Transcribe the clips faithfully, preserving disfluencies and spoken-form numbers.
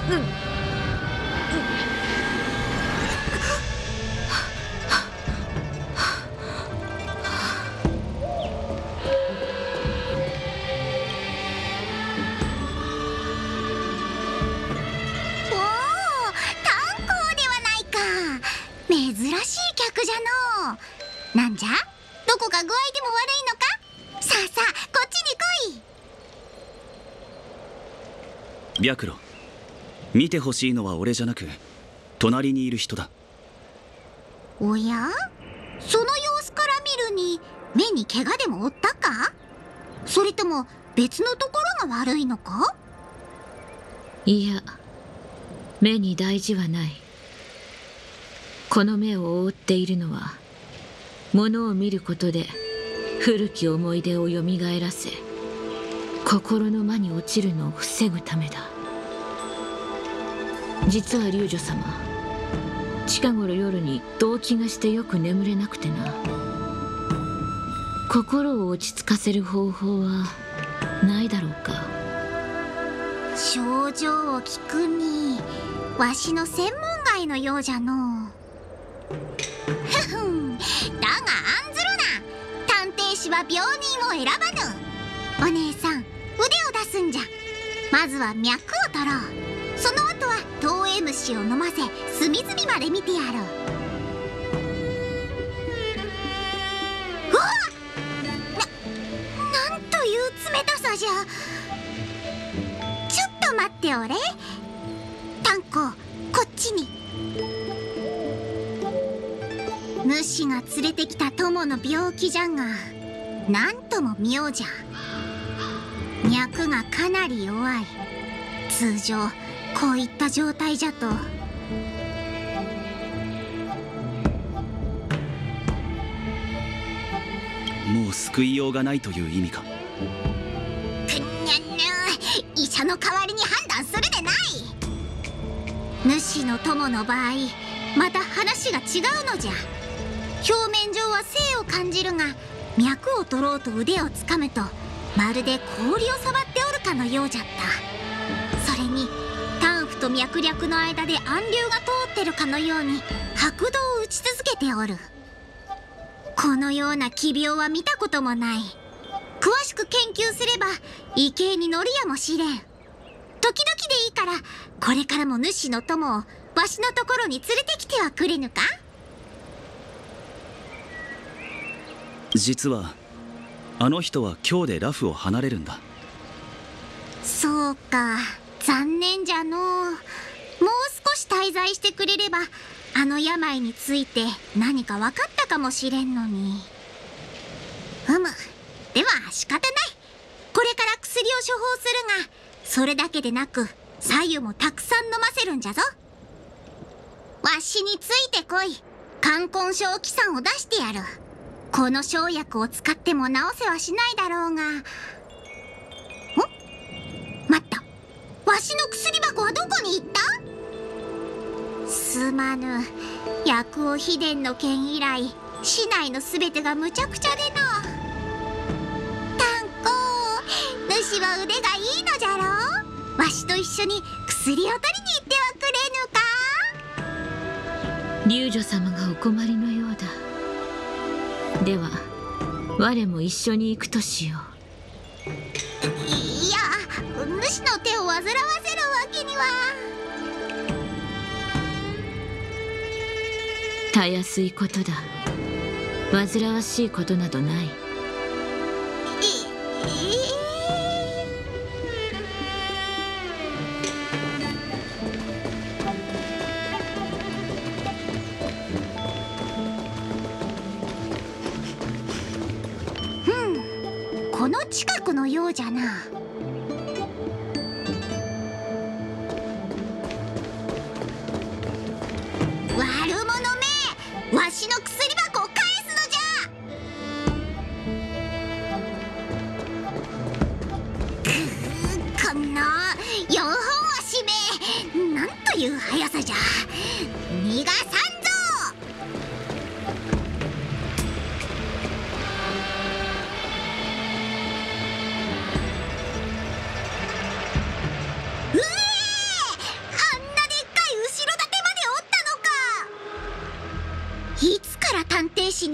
珍しい客じゃのう。なんじゃ、どこか具合でも悪いのか。さあさあ、こっちに来い。 白露、見てほしいのは俺じゃなく隣にいる人だ。 おや、その様子から見るに目に怪我でも負ったか、それとも別のところが悪いのか。 いや、目に大事はない。この目を覆っているのは、物を見ることで古き思い出をよみがえらせ、心の間に落ちるのを防ぐためだ。実は龍女様、近頃夜に動悸がしてよく眠れなくてな。心を落ち着かせる方法はないだろうか。 症状を聞くにわしの専門外のようじゃのう。ふふん、だが案ずるな。探偵士は病人を選ばぬ。お姉さん、腕を出すんじゃ。まずは脈を取ろう。その後はトウエムシを飲ませ、隅々まで見てやろう。うわっ、な、なんという冷たさじゃ。ちょっと待っておれ。炭鉱、こっちに。主が連れてきた友の病気じゃが、なんとも妙じゃ。脈がかなり弱い。通常こういった状態じゃと。 もう救いようがないという意味か。 くんにゃんにゃ、医者の代わりに判断するでない。主の友の場合、また話が違うのじゃ。表面上は生を感じるが、脈を取ろうと腕をつかむと、まるで氷を触っておるかのようじゃった。それに胆腑と脈略の間で暗流が通ってるかのように拍動を打ち続けておる。このような奇病は見たこともない。詳しく研究すれば医形に乗るやもしれん。時々でいいから、これからも主の友をわしのところに連れてきてはくれぬか。 実はあの人は今日でラフを離れるんだ。 そうか、残念じゃのう。もう少し滞在してくれれば、あの病について何か分かったかもしれんのに。うむ、では仕方ない。これから薬を処方するが、それだけでなく白湯もたくさん飲ませるんじゃぞ。わしについてこい。冠婚症気散を出してやる。この生薬を使っても治せはしないだろうが。ん？待った。わしの薬箱はどこに行った？すまぬ。薬王秘伝の件以来、市内のすべてがむちゃくちゃでの。炭鉱、主は腕がいいのじゃろう。わしと一緒に薬を取りに行ってはくれぬか？ 龍女様がお困りのようだ。では我も一緒に行くとしよう。 いや、主の手を煩わせるわけには。 たやすいことだ。煩わしいことなどない。 この近くのようじゃな。悪者め、わしの薬箱を返すのじゃ。くー、この四本足め、なんという速さじゃ。逃がさんぞ。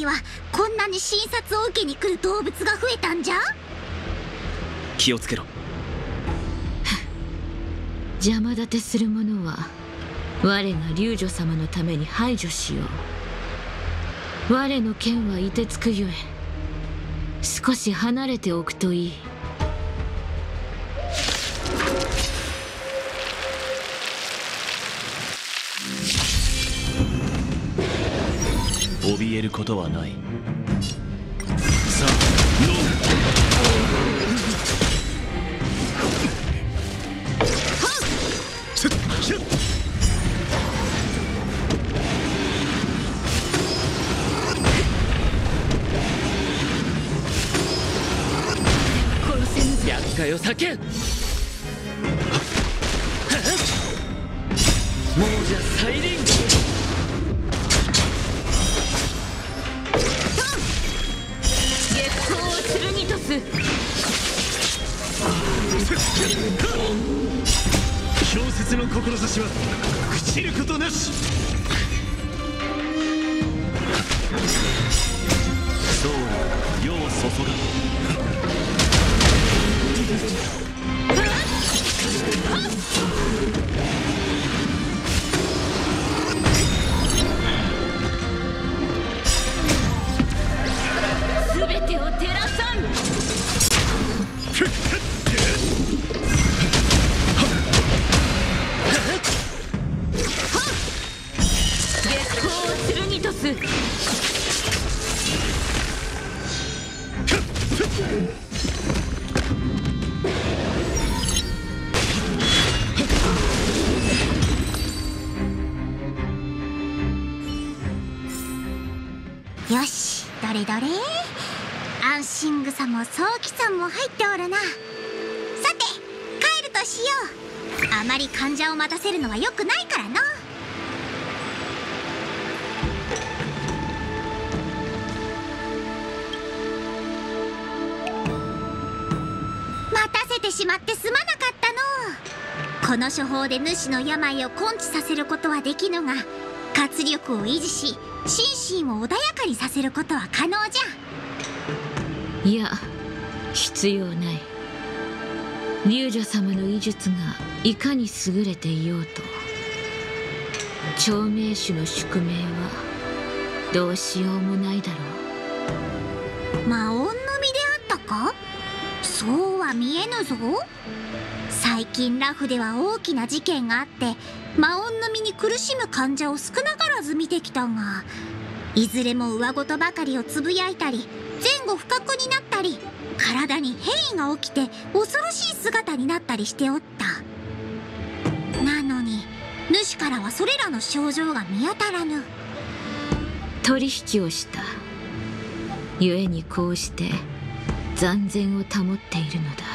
にはこんなに診察を受けに来る動物が増えたんじゃ。 気をつけろ。 邪魔立てする者は我が龍女様のために排除しよう。我の剣は凍てつくゆえ少し離れておくといい。 怯えることはない。さあノー厄介を避けん。亡者再臨。 月光を剣とす。 氷雪の志は朽ちることなし。 そう世を注が。 全てを照らさん。月光を剣とす。 よし、どれどれ。安心草も早期さんも入っておるな。さて帰るとしよう。あまり患者を待たせるのは良くないからな。待たせてしまってすまなかったの。この処方で主の病を根治させることはできぬが、活力を維持し心身を穏やかにさせることは可能じゃ。 いや、必要ない。龍女様の医術がいかに優れていようと、長命種の宿命はどうしようもないだろう。 魔音の実であったか。そうは見えぬぞ。最近ラフでは大きな事件があって、魔音の実に苦しむ患者を少なからず見てきたが、いずれも上事ばかりをつぶやいたり、前後不覚になったり、体に変異が起きて恐ろしい姿になったりしておった。なのに主からはそれらの症状が見当たらぬ。 取引をした。故にこうして残然を保っているのだ。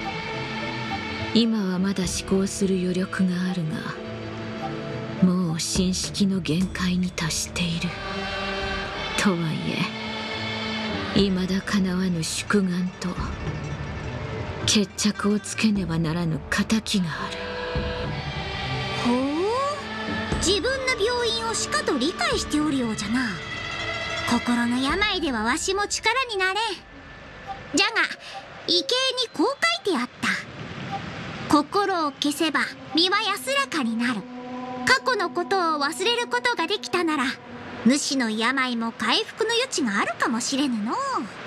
今はまだ思考する余力があるが、もう神識の限界に達している。とはいえ未だかなわぬ宿願と決着をつけねばならぬ仇がある。 ほう、自分の病院をしかと理解しておるようじゃな。心の病ではわしも力になれん。じゃが異形にこう書いてあった。心を消せば身は安らかになる。過去のことを忘れることができたなら、主の病も回復の余地があるかもしれぬのう。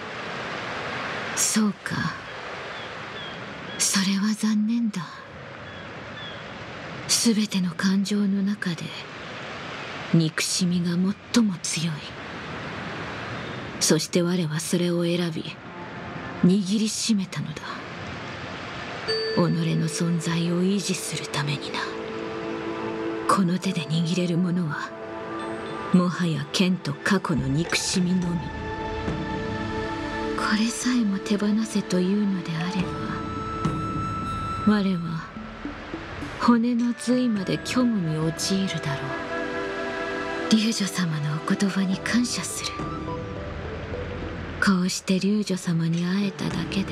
そうか。それは残念だ。すべての感情の中で憎しみが最も強い。そして我はそれを選び握りしめたのだ。己の存在を維持するためにな。この手で握れるものはもはや剣と過去の憎しみのみ。これさえも手放せというのであれば、我は骨の髄まで虚無に陥るだろう。龍女様のお言葉に感謝する。こうして龍女様に会えただけで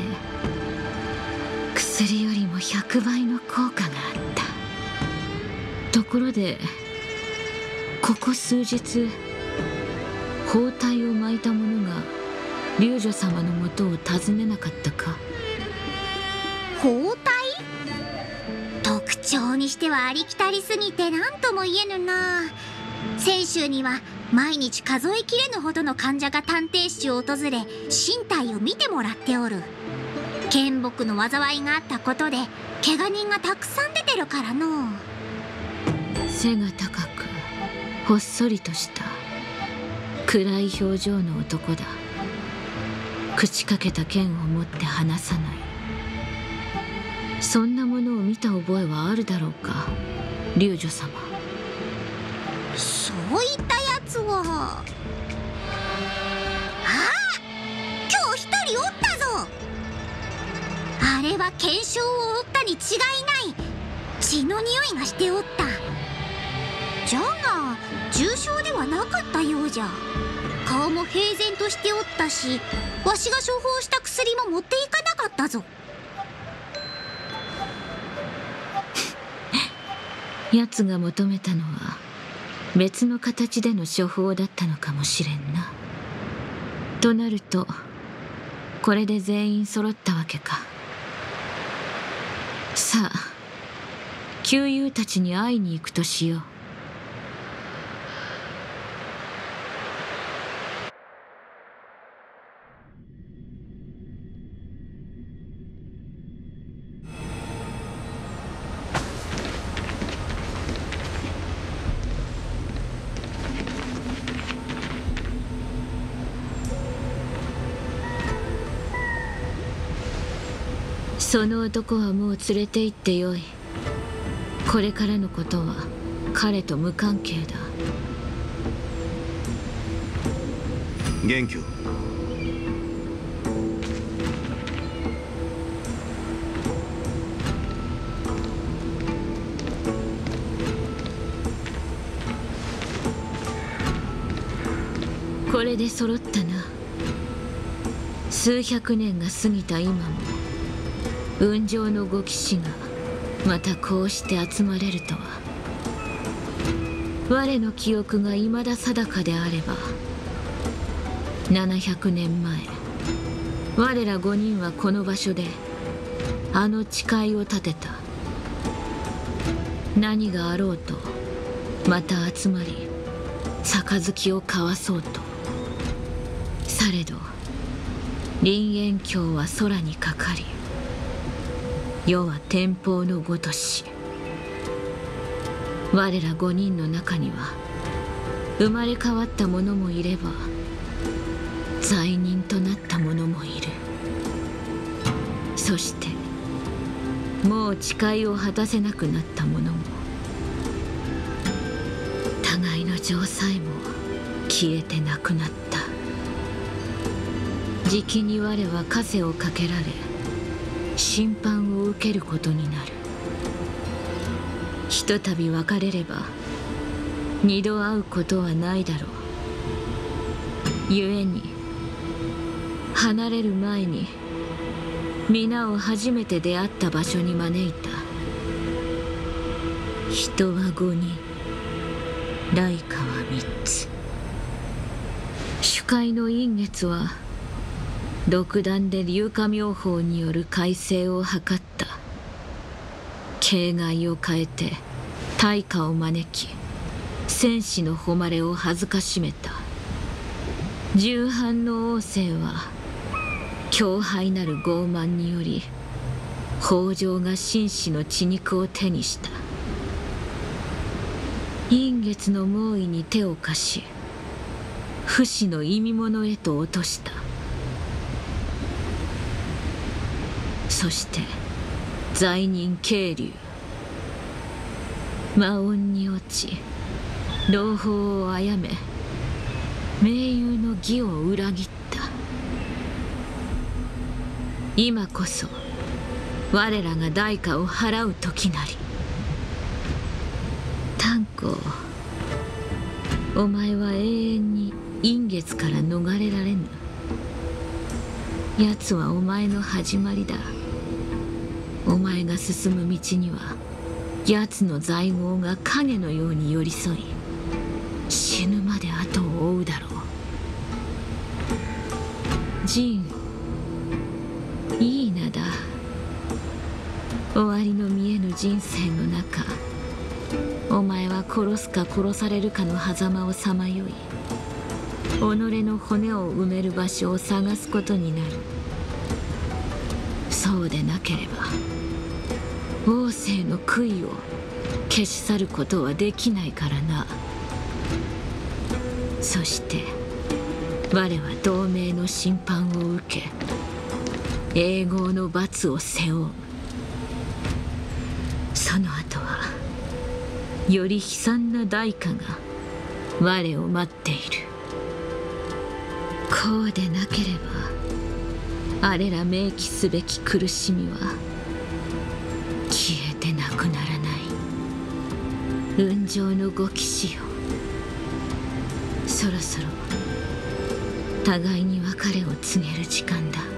薬よりもひゃくばいの効果があった。ところでここ数日包帯を巻いた者が龍女様のもとを訪ねなかったか。 包帯？特徴にしてはありきたりすぎて何とも言えぬな。泉州には毎日数えきれぬほどの患者が探偵室を訪れ身体を見てもらっておる。剣木の災いがあったことで怪我人がたくさん出てるからの。 背が高くほっそりとした暗い表情の男だ。口かけた剣を持って離さない。そんなものを見た覚えはあるだろうか、龍女様。 そういったやつは。ああ、今日一人おったぞ。あれは懸傷を負ったに違いない。血の匂いがしておった。じゃが重傷ではなかったようじゃ。顔も平然としておったし、わしが処方した薬も持っていかなかったぞ。 奴が求めたのは別の形での処方だったのかもしれんな。となるとこれで全員揃ったわけか。さあ旧友たちに会いに行くとしよう。その男はもう連れて行ってよい。これからのことは彼と無関係だ。 元気を。 これで揃ったな。数百年が過ぎた今も雲上のご騎士がまたこうして集まれるとは。我の記憶が未だ定かであれば、ななひゃくねんまえ我ら五人はこの場所であの誓いを立てた。何があろうとまた集まり杯を交わそうと。されど林縁橋は空にかかり、世は天保のごとし。我ら五人の中には生まれ変わった者もいれば罪人となった者もいる。そしてもう誓いを果たせなくなった者も。互いの情さえも消えてなくなった。じきに我は枷をかけられ審判を受けることになる。ひとたび別れれば二度会うことはないだろう。故に離れる前に皆を初めて出会った場所に招いた。人は五人、来華は三つ。主会の陰月は独断で龍華妙法による改正を図った。形骸を変えて大火を招き戦士の誉れを恥ずかしめた。重藩の王政は強敗なる傲慢により北条が紳士の血肉を手にした。陰月の猛威に手を貸し不死の意味物へと落とした。そして罪人渓流魔音に落ち同胞を殺め盟友の義を裏切った。今こそ我らが代価を払う時なり。炭鉱、お前は永遠に陰月から逃れられぬ。奴はお前の始まりだ。お前が進む道には奴の罪業が影のように寄り添い死ぬまで後を追うだろう。 ジン、いい名だ。終わりの見えぬ人生の中、お前は殺すか殺されるかの狭間をさまよい、己の骨を埋める場所を探すことになる。そうでなければ王政の悔いを消し去ることはできないからな。そして我は同盟の審判を受け、永劫の罰を背負う。その後はより悲惨な代価が我を待っている。こうでなければあれら明記すべき苦しみは消えてなくならない。雲上のご騎士よ、そろそろ互いに別れを告げる時間だ。